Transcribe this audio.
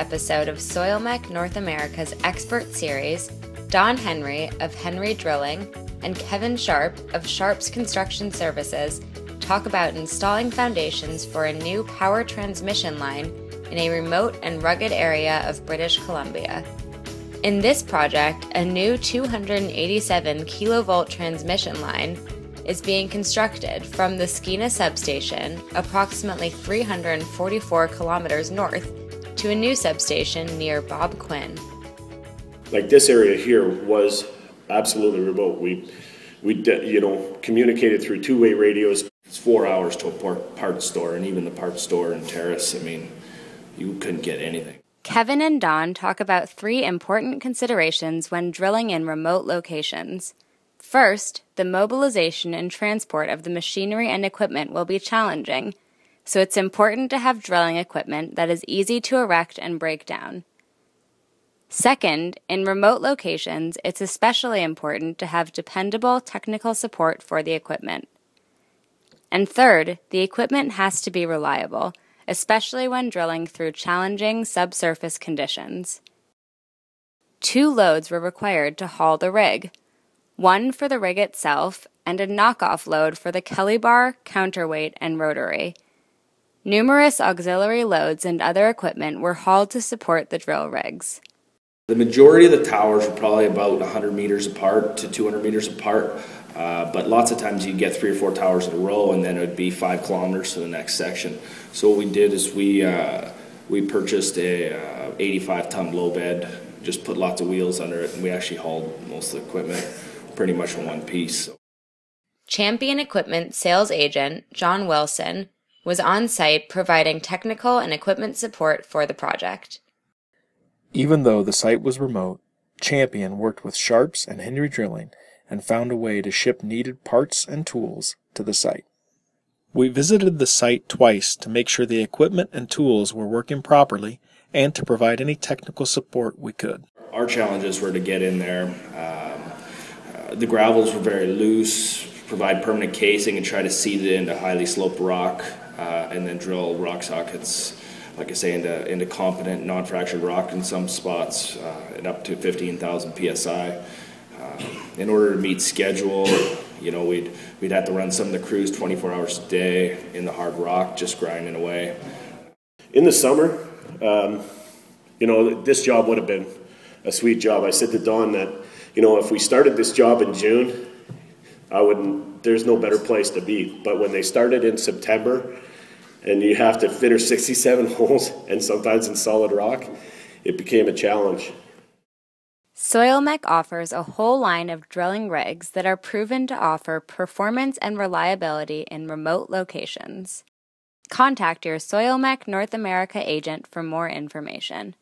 episode of Soilmec North America's expert series, Don Henry of Henry Drilling and Kevin Sharp of Sharp's Construction Services talk about installing foundations for a new power transmission line in a remote and rugged area of British Columbia. In this project, a new 287 kilovolt transmission line is being constructed from the Skeena substation, approximately 344 kilometers north, to a new substation near Bob Quinn. Like this area here was absolutely remote. We communicated through two-way radios. It's 4 hours to a parts store, and even the parts store in Terrace, you couldn't get anything. Kevin and Don talk about 3 important considerations when drilling in remote locations. First, the mobilization and transport of the machinery and equipment will be challenging, so it's important to have drilling equipment that is easy to erect and break down. Second, in remote locations, it's especially important to have dependable technical support for the equipment. And third, the equipment has to be reliable, especially when drilling through challenging subsurface conditions. 2 loads were required to haul the rig, one for the rig itself and a knockoff load for the Kelly bar, counterweight, and rotary. Numerous auxiliary loads and other equipment were hauled to support the drill rigs. The majority of the towers were probably about 100 meters apart to 200 meters apart, but lots of times you get 3 or 4 towers in a row, and then it would be 5 kilometers to the next section. So what we did is we purchased a 85-ton blow bed, just put lots of wheels under it, and we actually hauled most of the equipment pretty much in one piece. Champion Equipment sales agent John Wilson was on site providing technical and equipment support for the project. Even though the site was remote, Champion worked with Sharps and Henry Drilling and found a way to ship needed parts and tools to the site. We visited the site twice to make sure the equipment and tools were working properly and to provide any technical support we could. Our challenges were to get in there. The gravels were very loose, provide permanent casing and try to seed it into highly sloped rock, and then drill rock sockets, like I say, into competent non-fractured rock in some spots, and up to 15,000 psi. In order to meet schedule, we'd have to run some of the crews 24 hours a day in the hard rock, just grinding away. In the summer, this job would have been a sweet job. I said to Don that, if we started this job in June, there's no better place to be. But when they started in September, and you have to finish 67 holes, and sometimes in solid rock, it became a challenge. Soilmec offers a whole line of drilling rigs that are proven to offer performance and reliability in remote locations. Contact your Soilmec North America agent for more information.